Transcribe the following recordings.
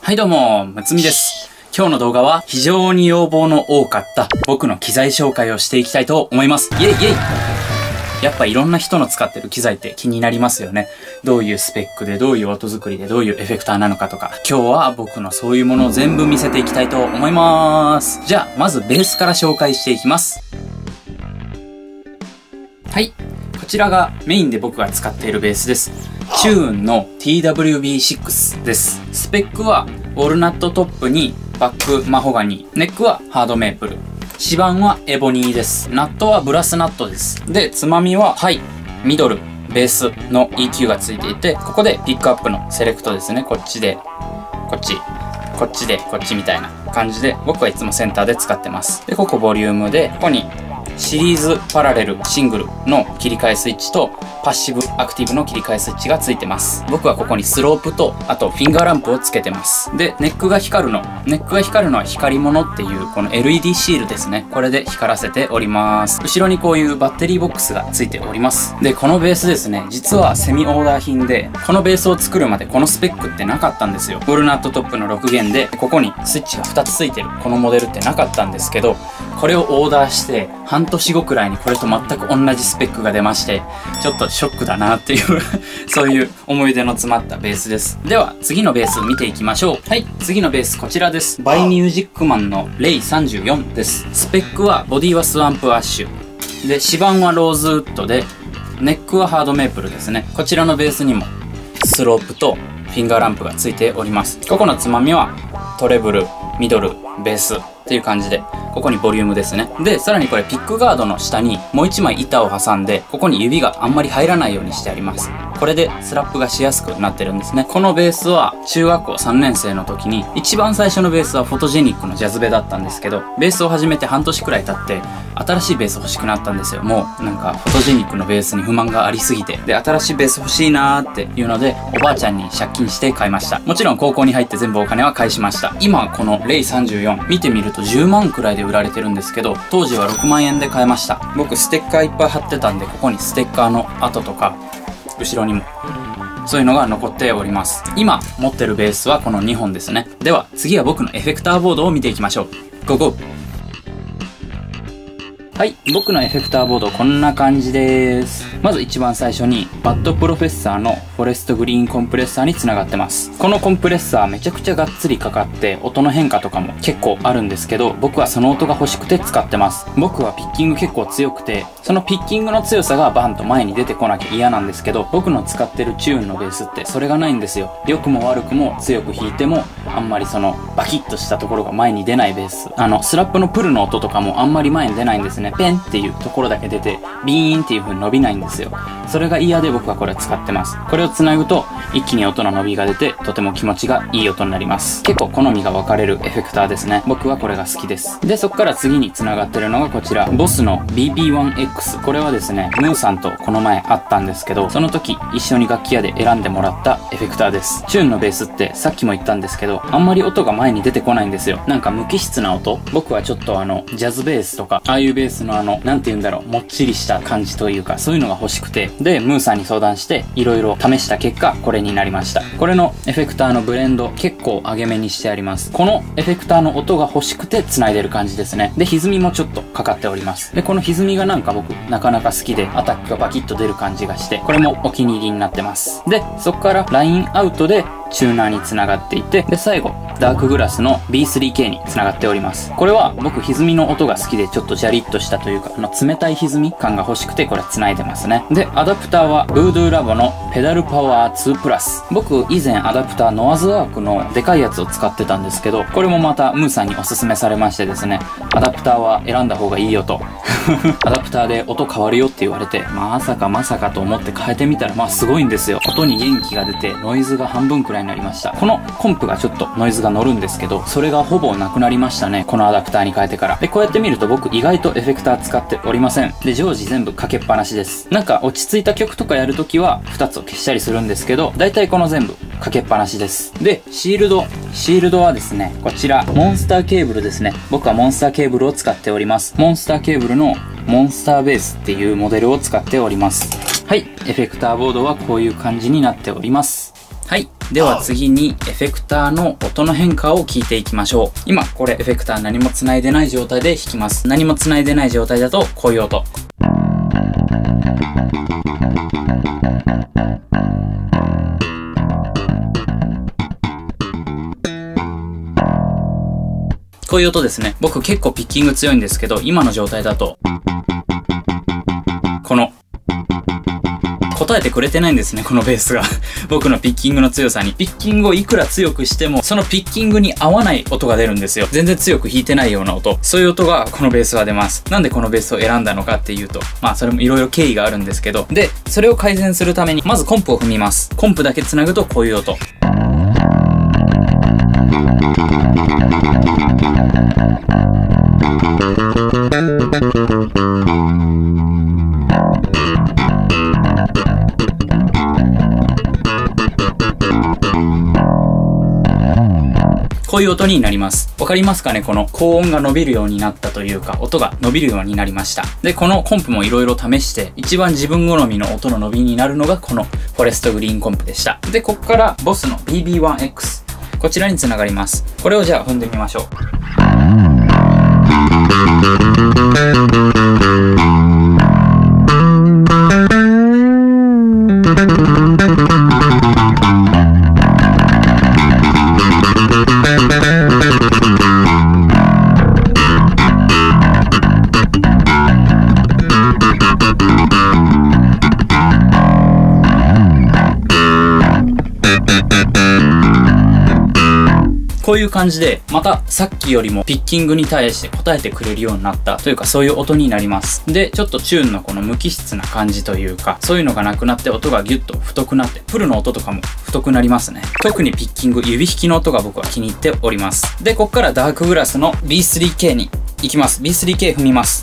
はいどうも、むつみです。今日の動画は非常に要望の多かった僕の機材紹介をしていきたいと思います。イェイイェイ。やっぱいろんな人の使ってる機材って気になりますよね。どういうスペックで、どういう音作りで、どういうエフェクターなのかとか。今日は僕のそういうものを全部見せていきたいと思います。じゃあ、まずベースから紹介していきます。はい。こちらがメインで僕が使っているベースです。チューンの TWB6 です。スペックはウォルナットトップにバックマホガニー、ネックはハードメープル、指板はエボニーです。ナットはブラスナットです。で、つまみはハイ、ミドル、ベースの EQ がついていて、ここでピックアップのセレクトですね。こっちで、こっち、こっちで、こっちみたいな感じで、僕はいつもセンターで使ってます。で、ここボリュームで、ここにシリーズパラレルシングルの切り替えスイッチとパッシブアクティブの切り替えスイッチがついてます。僕はここにスロープとあとフィンガーランプをつけてます。で、ネックが光るのは光り物っていうこの LED シールですね。これで光らせております。後ろにこういうバッテリーボックスがついております。で、このベースですね、実はセミオーダー品で、このベースを作るまでこのスペックってなかったんですよ。ウォルナットトップの6弦で、ここにスイッチが2つついてるこのモデルってなかったんですけど、これをオーダーして半年後くらいにこれと全く同じスペックが出まして、ちょっとショックだなっていうそういう思い出の詰まったベースです。では次のベース見ていきましょう。はい、次のベースこちらです。バイミュージックマンのレイ34です。スペックはボディはスワンプアッシュで、指板はローズウッドで、ネックはハードメープルですね。こちらのベースにもスロープとフィンガーランプがついております。ここのつまみはトレブル、ミドル、ベースっていう感じで、ここにボリュームですね。で、さらにこれピックガードの下にもう一枚板を挟んで、ここに指があんまり入らないようにしてあります。これでスラップがしやすくなってるんですね。このベースは中学校3年生の時に、一番最初のベースはフォトジェニックのジャズベだったんですけど、ベースを始めて半年くらい経って、新しいベース欲しくなったんですよ。もうなんかフォトジェニックのベースに不満がありすぎて。で、新しいベース欲しいなーっていうので、おばあちゃんに借金して買いました。もちろん高校に入って全部お金は返しました。今このレイ34見てみると10万くらいで売られてるんですけど、当時は6万円で買えました。僕ステッカーいっぱい貼ってたんで、ここにステッカーの跡とか、後ろにもそういうのが残っております。今持ってるベースはこの2本ですね。では次は僕のエフェクターボードを見ていきましょう。ゴーゴー。はい。僕のエフェクターボードこんな感じです。まず一番最初にバッドプロフェッサーのフォレストグリーンコンプレッサーにつながってます。このコンプレッサーめちゃくちゃがっつりかかって音の変化とかも結構あるんですけど、僕はその音が欲しくて使ってます。僕はピッキング結構強くて、そのピッキングの強さがバンと前に出てこなきゃ嫌なんですけど、僕の使ってるチューンのベースってそれがないんですよ。良くも悪くも強く弾いてもあんまりそのバキッとしたところが前に出ないベース。スラップのプルの音とかもあんまり前に出ないんですね。ペンっていうところだけ出てビーンっていう風に伸びないんですよ。それが嫌で僕はこれ使ってます。これを繋ぐと一気に音の伸びが出て、とても気持ちがいい音になります。結構好みが分かれるエフェクターですね。僕はこれが好きです。で、そこから次に繋がってるのがこちら、ボスの BB1X。これはですね、ムーさんとこの前会ったんですけど、その時一緒に楽器屋で選んでもらったエフェクターです。チューンのベースってさっきも言ったんですけど、あんまり音が前に出てこないんですよ。なんか無機質な音。僕はちょっとジャズベースとか、ああいうベースのなんて言うんだろう、もっちりした感じというか、そういうのが欲しくて、で、ムーさんに相談して、いろいろ試した結果、これになりました。これのエフェクターのブレンド、結構上げ目にしてあります。このエフェクターの音が欲しくて繋いでる感じですね。で、歪みもちょっとかかっております。で、この歪みがなんか僕、なかなか好きで、アタックがバキッと出る感じがして、これもお気に入りになってます。で、そこからラインアウトで、チューナーに繋がっていて、で、最後、ダークグラスの B3K に繋がっております。これは僕、歪みの音が好きで、ちょっとジャリッとしたというか、冷たい歪み感が欲しくて、これ繋いでますね。で、アダプターは、ブードゥーラボのペダルパワー2プラス。僕、以前アダプターノアズワークのでかいやつを使ってたんですけど、これもまたムーさんにおすすめされましてですね、アダプターは選んだ方がいいよと。アダプターで音変わるよって言われて、まさかと思って変えてみたら、まあすごいんですよ。音に元気が出て、ノイズが半分くらいになりました。このコンプがちょっとノイズが乗るんですけど、それがほぼなくなりましたね。このアダプターに変えてから。で、こうやって見ると僕意外とエフェクター使っておりません。で、常時全部かけっぱなしです。なんか落ち着いた曲とかやるときは2つを消したりするんですけど、だいたいこの全部かけっぱなしです。で、シールドはですね、こちら、モンスターケーブルですね。僕はモンスターケーブルを使っております。モンスターケーブルのモンスターベースっていうモデルを使っております。はい、エフェクターボードはこういう感じになっております。 はい。では次にエフェクターの音の変化を聞いていきましょう。今これエフェクター何も繋いでない状態で弾きます。何も繋いでない状態だとこういう音。こういう音ですね。僕結構ピッキング強いんですけど、今の状態だと、この、答えてくれてないんですね、このベースが。僕のピッキングの強さに。ピッキングをいくら強くしても、そのピッキングに合わない音が出るんですよ。全然強く弾いてないような音。そういう音がこのベースは出ます。なんでこのベースを選んだのかっていうと、まあそれも色々経緯があるんですけど、で、それを改善するために、まずコンプを踏みます。コンプだけ繋ぐとこういう音。こういう音になります。わかりますかね？この高音が伸びるようになったというか、音が伸びるようになりました。で、このコンプも色々試して、一番自分好みの音の伸びになるのがこのフォレストグリーンコンプでした。で、こっからボスの BB1X。こちらにつながります。これをじゃあ踏んでみましょう。こういう感じで、またさっきよりもピッキングに対して答えてくれるようになったというか、そういう音になります。で、ちょっとチューンのこの無機質な感じというか、そういうのがなくなって音がギュッと太くなって、フルの音とかも太くなりますね。特にピッキング、指弾きの音が僕は気に入っております。で、こっからダークグラスの B3K に行きます。B3K 踏みます。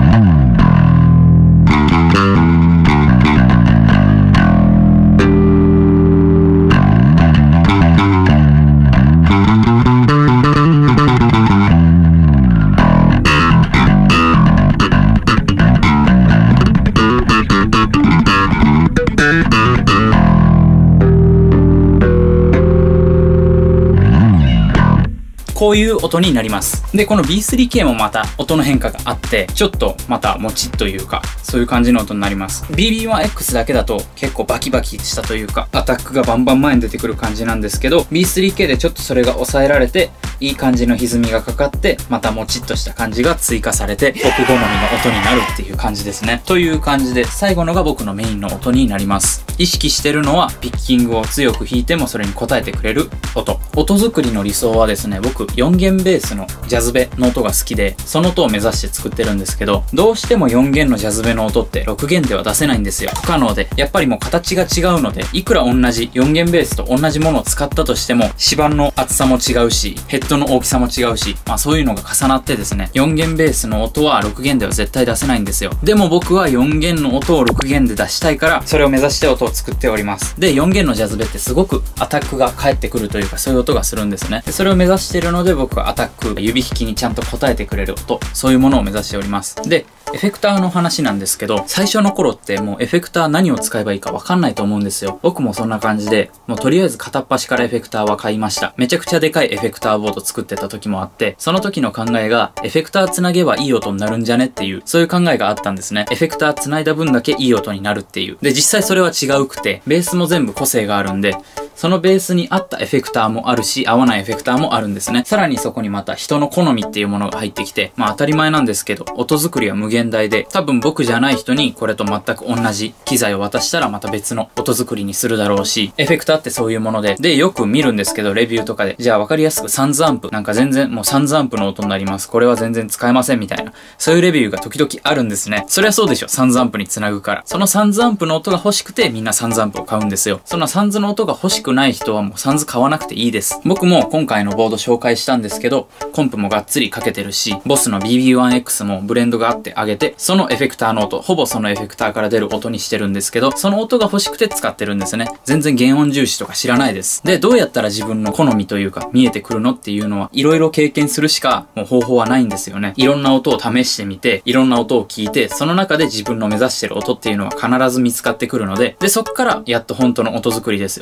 こういう音になります。で、この B3K もまた音の変化があって、ちょっとまたもちっというか、そういう感じの音になります。BB1X だけだと結構バキバキしたというか、アタックがバンバン前に出てくる感じなんですけど、B3K でちょっとそれが抑えられて、いい感じの歪みがかかって、またもちっとした感じが追加されて、僕好みの音になるっていう感じですね。という感じで、最後のが僕のメインの音になります。意識してるのは、ピッキングを強く弾いてもそれに応えてくれる音。音作りの理想はですね、僕4弦ベースのジャズベの音が好きで、その音を目指して作ってるんですけど、どうしても4弦のジャズベの音って6弦では出せないんですよ。不可能で。やっぱりもう形が違うので、いくら同じ4弦ベースと同じものを使ったとしても、指板の厚さも違うし、ヘッドの大きさも違うし、まあそういうのが重なってですね、4弦ベースの音は6弦では絶対出せないんですよ。でも僕は4弦の音を6弦で出したいから、それを目指して音を作っております。で、4弦のジャズベってすごくアタックが返ってくるというか、そういう音がするんですね。で、それを目指しているので、僕はアタック、指弾きにちゃんと応えてくれる音、そういうものを目指しております。で、エフェクターの話なんですけど、最初の頃ってもうエフェクター何を使えばいいかわかんないと思うんですよ。僕もそんな感じで、もうとりあえず片っ端からエフェクターは買いました。めちゃくちゃでかいエフェクターボード作ってた時もあって、その時の考えが、エフェクターつなげばいい音になるんじゃねっていう、そういう考えがあったんですね。エフェクターつないだ分だけいい音になるっていう。で、実際それは違うくて、ベースも全部個性があるんで、そのベースに合ったエフェクターもあるし、合わないエフェクターもあるんですね。さらにそこにまた人の好みっていうものが入ってきて、まあ当たり前なんですけど、音作りは無限大で、多分僕じゃない人にこれと全く同じ機材を渡したらまた別の音作りにするだろうし、エフェクターってそういうもので、で、よく見るんですけど、レビューとかで、じゃあわかりやすくサンズアンプ、なんか全然もうサンズアンプの音になります。これは全然使えませんみたいな、そういうレビューが時々あるんですね。そりゃそうでしょ、サンズアンプにつなぐから。そのサンズアンプの音が欲しくてみんなサンズアンプを買うんですよ。そのサンズの音が欲しくない人はもうサンズ買わなくていいです。僕も今回のボード紹介したんですけど、コンプもがっつりかけてるし、ボスの BB1X もブレンドがあってあげて、そのエフェクターの音、ほぼそのエフェクターから出る音にしてるんですけど、その音が欲しくて使ってるんですね。全然原音重視とか知らないです。で、どうやったら自分の好みというか見えてくるのっていうのは、いろいろ経験するしかもう方法はないんですよね。いろんな音を試してみて、いろんな音を聞いて、その中で自分の目指してる音っていうのは必ず見つかってくるので、で、そっからやっと本当の音作りですよね。僕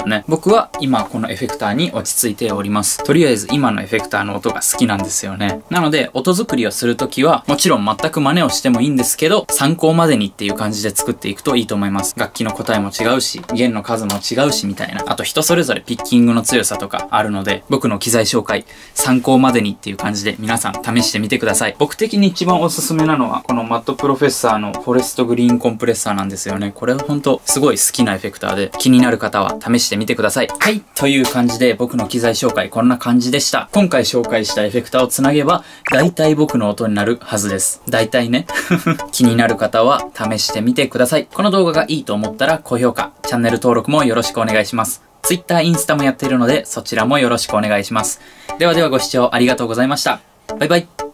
僕は今このエフェクターに落ち着いております。とりあえず今のエフェクターの音が好きなんですよね。なので、音作りをするときは、もちろん全く真似をしてもいいんですけど、参考までにっていう感じで作っていくといいと思います。楽器の答えも違うし、弦の数も違うしみたいな。あと人それぞれピッキングの強さとかあるので、僕の機材紹介、参考までにっていう感じで皆さん試してみてください。僕的に一番おすすめなのは、このマットプロフェッサーのフォレストグリーンコンプレッサーなんですよね。これほんとすごい好きなエフェクターで、気になる方は試してみてください。はい、という感じで僕の機材紹介こんな感じでした。今回紹介したエフェクターをつなげば、大体僕の音になるはずです。大体ね。気になる方は試してみてください。この動画がいいと思ったら高評価、チャンネル登録もよろしくお願いします。Twitter、インスタもやっているので、そちらもよろしくお願いします。ではではご視聴ありがとうございました。バイバイ。